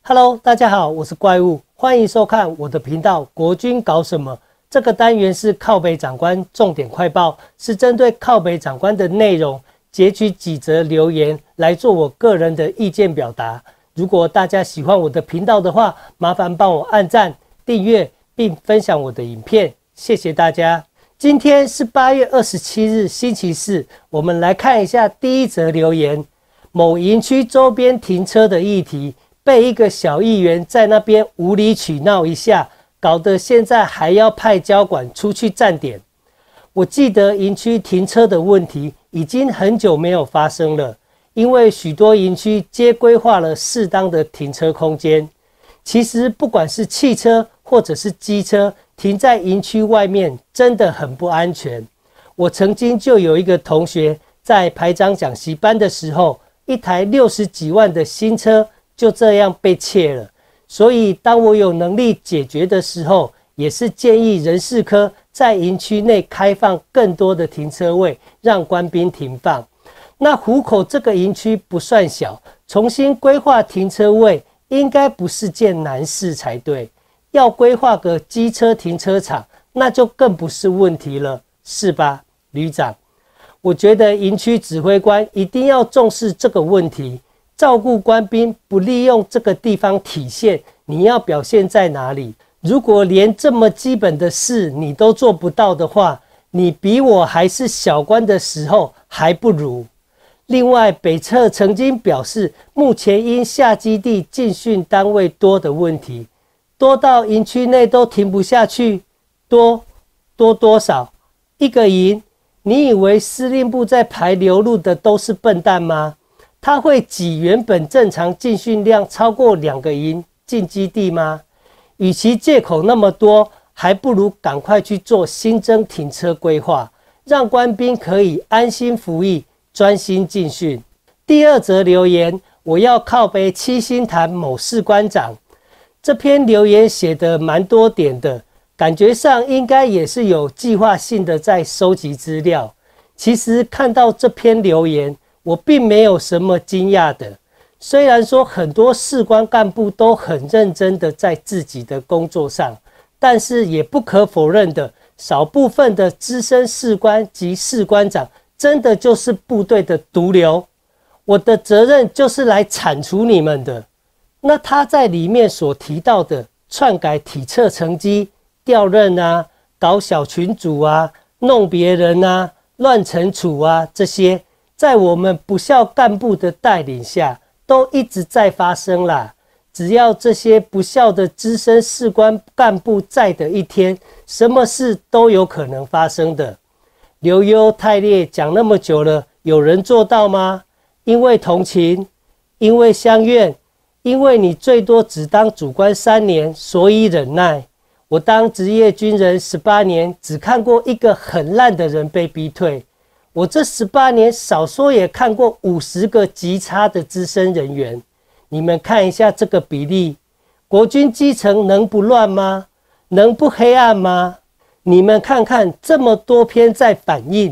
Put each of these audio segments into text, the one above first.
Hello， 大家好，我是怪物，欢迎收看我的频道。国军搞什么？这个单元是靠北长官重点快报，是针对靠北长官的内容截取几则留言来做我个人的意见表达。如果大家喜欢我的频道的话，麻烦帮我按赞、订阅并分享我的影片，谢谢大家。今天是8月27日，星期四，我们来看一下第一则留言：某营区周边停车的议题。被一个小议员在那边无理取闹一下，搞得现在还要派交管出去站点。我记得营区停车的问题已经很久没有发生了，因为许多营区皆规划了适当的停车空间。其实不管是汽车或者是机车，停在营区外面真的很不安全。我曾经就有一个同学在排长讲习班的时候，一台60几万的新车就这样被窃了，所以当我有能力解决的时候，也是建议人事科在营区内开放更多的停车位，让官兵停放。那湖口这个营区不算小，重新规划停车位应该不是件难事才对。要规划个机车停车场，那就更不是问题了，是吧，旅长？我觉得营区指挥官一定要重视这个问题。照顾官兵不利用这个地方体现，你要表现在哪里？如果连这么基本的事你都做不到的话，你比我还是小官的时候还不如。另外，北侧曾经表示，目前因下基地进训单位多的问题，多到营区内都停不下去。多少？一个营？你以为司令部在排流入的都是笨蛋吗？他会挤原本正常进训量超过2个营进基地吗？与其借口那么多，还不如赶快去做新增停车规划，让官兵可以安心服役，专心进训。第二则留言，我要靠北七星潭某士官长。这篇留言写得蛮多点的，感觉上应该也是有计划性的在收集资料。其实看到这篇留言，我并没有什么惊讶的，虽然说很多士官干部都很认真的在自己的工作上，但是也不可否认的，少部分的资深士官及士官长真的就是部队的毒瘤，我的责任就是来铲除你们的。那他在里面所提到的篡改体测成绩、调任啊、搞小群组啊、弄别人啊、乱惩处啊，这些在我们不肖干部的带领下，都一直在发生啦。只要这些不肖的资深士官干部在的一天，什么事都有可能发生的。刘优太烈讲那么久了，有人做到吗？因为同情，因为相怨，因为你最多只当主官3年，所以忍耐。我当职业军人18年，只看过一个很烂的人被逼退。我这18年少说也看过50个极差的资深人员，你们看一下这个比例，国军基层能不乱吗？能不黑暗吗？你们看看这么多篇在反映，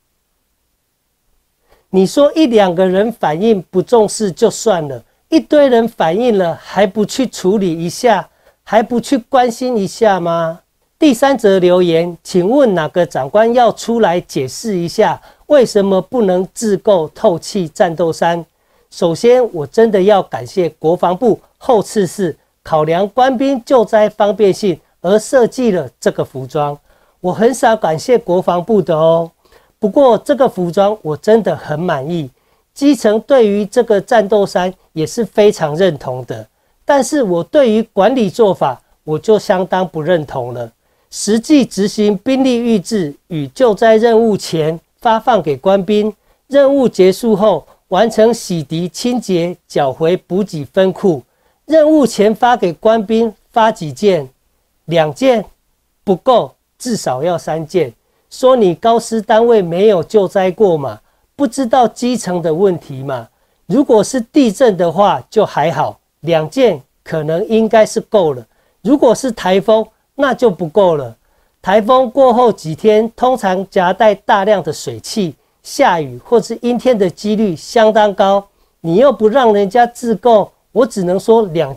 你说1、2个人反映不重视就算了，一堆人反映了还不去处理一下，还不去关心一下吗？第3则留言，请问哪个长官要出来解释一下，为什么不能自购透气战斗衫？首先，我真的要感谢国防部后次是考量官兵救灾方便性而设计了这个服装。我很少感谢国防部的哦。不过这个服装我真的很满意，基层对于这个战斗衫也是非常认同的。但是我对于管理做法，我就相当不认同了。实际执行兵力预置与救灾任务前发放给官兵，任务结束后完成洗涤清洁，缴回补给分库。任务前发给官兵发几件？2件不够，至少要3件。说你高师单位没有救灾过嘛？不知道基层的问题嘛？如果是地震的话就还好，2件可能应该是够了。如果是台风，那就不够了。台风过后几天，通常夹带大量的水汽，下雨或是阴天的几率相当高。你又不让人家自购，我只能说2件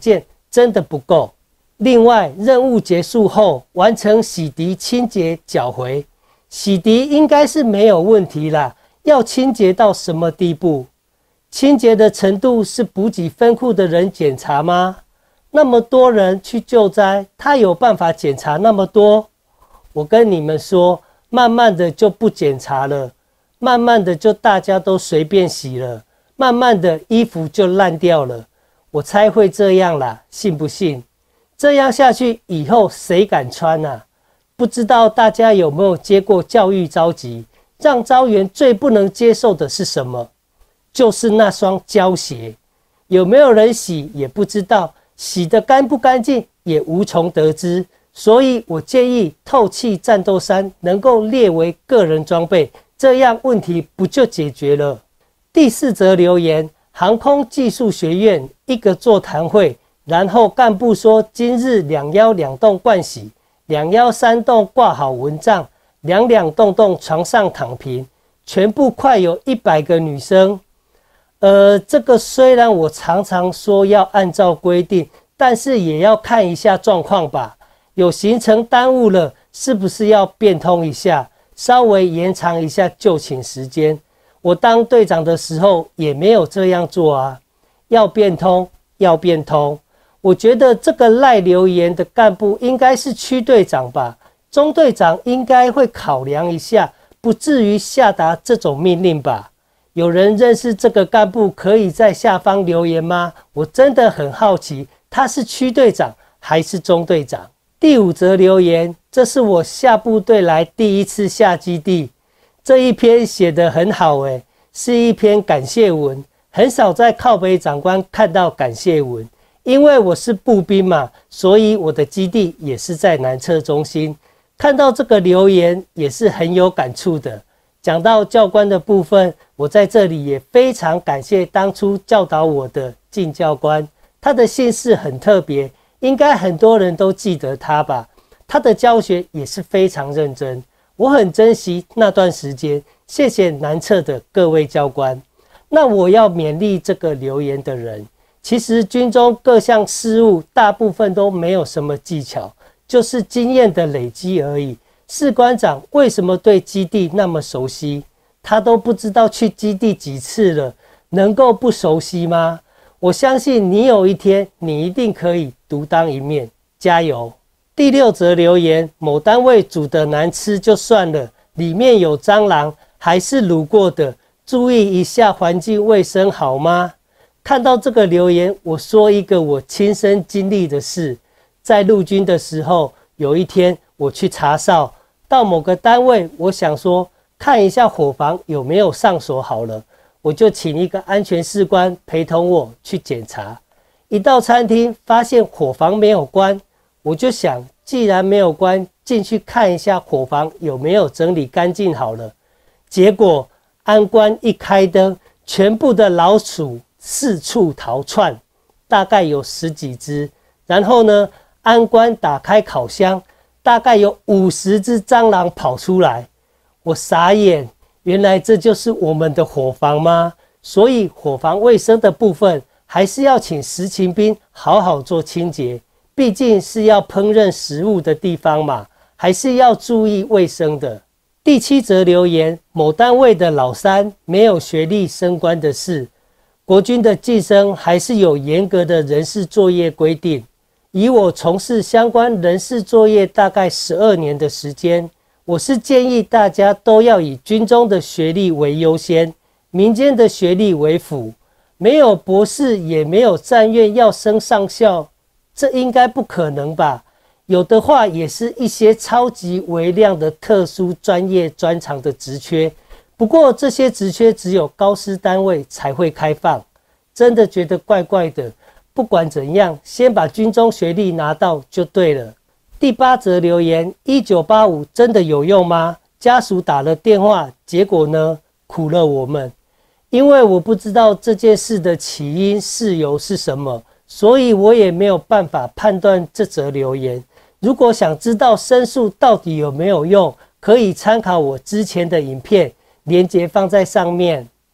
真的不够。另外，任务结束后完成洗涤、清洁、缴回。洗涤应该是没有问题啦，要清洁到什么地步？清洁的程度是补给分库的人检查吗？那么多人去救灾，他有办法检查那么多？我跟你们说，慢慢的就不检查了，慢慢的就大家都随便洗了，慢慢的衣服就烂掉了。我猜会这样啦，信不信？这样下去以后谁敢穿啊？不知道大家有没有接过教育召集？让招员最不能接受的是什么？就是那双胶鞋。有没有人洗也不知道，洗得干不干净也无从得知。所以我建议透气战斗衫能够列为个人装备，这样问题不就解决了？第4则留言，航空技术学院一个座谈会，然后干部说今日2幺2栋盥洗，2幺3栋挂好蚊帐，2栋栋床上躺平，全部快有100个女生。这个虽然我常常说要按照规定，但是也要看一下状况吧。有行程耽误了，是不是要变通一下，稍微延长一下就寝时间？我当队长的时候也没有这样做啊。要变通，要变通。我觉得这个赖留言的干部应该是区队长吧，中队长应该会考量一下，不至于下达这种命令吧。有人认识这个干部，可以在下方留言吗？我真的很好奇，他是区队长还是中队长？第5则留言，这是我下部队来第一次下基地，这一篇写得很好是一篇感谢文，很少在靠北长官看到感谢文。因为我是步兵嘛，所以我的基地也是在南侧中心。看到这个留言也是很有感触的。讲到教官的部分，我在这里也非常感谢当初教导我的靳教官，他的姓氏很特别，应该很多人都记得他吧。他的教学也是非常认真，我很珍惜那段时间，谢谢南侧的各位教官。那我要勉励这个留言的人，其实军中各项事务大部分都没有什么技巧，就是经验的累积而已。士官长为什么对基地那么熟悉？他都不知道去基地几次了，能够不熟悉吗？我相信你有一天你一定可以独当一面，加油！第6则留言，某单位煮的难吃就算了，里面有蟑螂还是卤过的，注意一下环境卫生好吗？看到这个留言，我说一个我亲身经历的事。在陆军的时候，有一天我去查哨，到某个单位，我想说看一下伙房有没有上锁好了，我就请一个安全士官陪同我去检查。一到餐厅，发现伙房没有关，我就想既然没有关，进去看一下伙房有没有整理干净好了。结果安官一开灯，全部的老鼠四处逃窜，大概有10几只。然后呢，安官打开烤箱，大概有50只蟑螂跑出来。我傻眼，原来这就是我们的伙房吗？所以伙房卫生的部分还是要请实勤兵好好做清洁，毕竟是要烹饪食物的地方嘛，还是要注意卫生的。第7则留言，某单位的老三没有学历升官的事。国军的晋升还是有严格的人事作业规定。以我从事相关人事作业大概12年的时间，我是建议大家都要以军中的学历为优先，民间的学历为辅。没有博士也没有战院要升上校，这应该不可能吧？有的话也是一些超级微量的特殊专业专长的职缺，不过这些职缺只有高师单位才会开放，真的觉得怪怪的。不管怎样，先把军中学历拿到就对了。第8则留言，1985真的有用吗？家属打了电话，结果呢？苦了我们。因为我不知道这件事的起因事由是什么，所以我也没有办法判断这则留言。如果想知道申诉到底有没有用，可以参考我之前的影片，连结放在上面。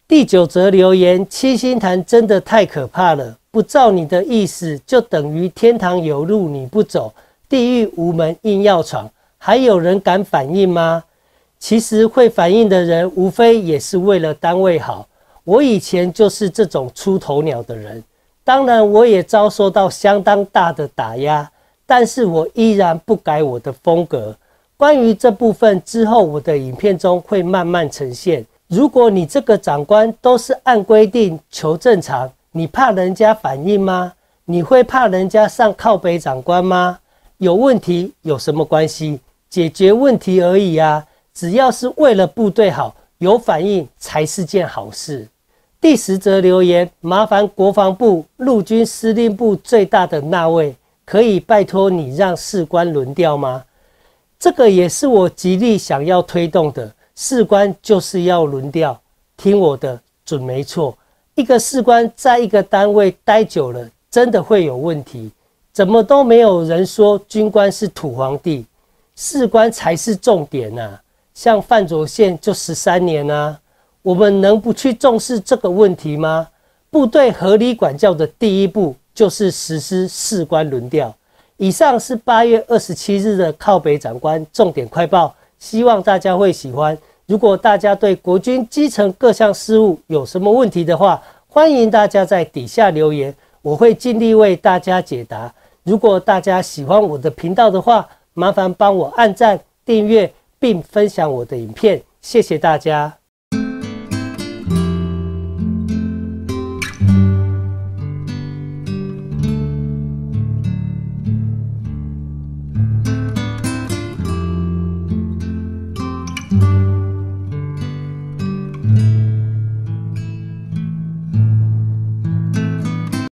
第9则留言：七星潭真的太可怕了，不照你的意思，就等于天堂有路你不走，地狱无门硬要闯，还有人敢反应吗？其实会反应的人，无非也是为了单位好。我以前就是这种出头鸟的人，当然我也遭受到相当大的打压，但是我依然不改我的风格。关于这部分之后，我的影片中会慢慢呈现。如果你这个长官都是按规定求正常，你怕人家反应吗？你会怕人家上靠北长官吗？有问题有什么关系？解决问题而已啊！只要是为了部队好，有反应才是件好事。第10则留言：麻烦国防部、陆军司令部最大的那位，可以拜托你让士官轮调吗？这个也是我极力想要推动的。士官就是要轮调，听我的，准没错。一个士官在一个单位待久了，真的会有问题。怎么都没有人说军官是土皇帝，士官才是重点啊！像范左宪就13年啊，我们能不去重视这个问题吗？部队合理管教的第一步就是实施士官轮调。以上是8月27日的靠北长官重点快报。希望大家会喜欢。如果大家对国军基层各项事务有什么问题的话，欢迎大家在底下留言，我会尽力为大家解答。如果大家喜欢我的频道的话，麻烦帮我按赞、订阅并分享我的影片，谢谢大家。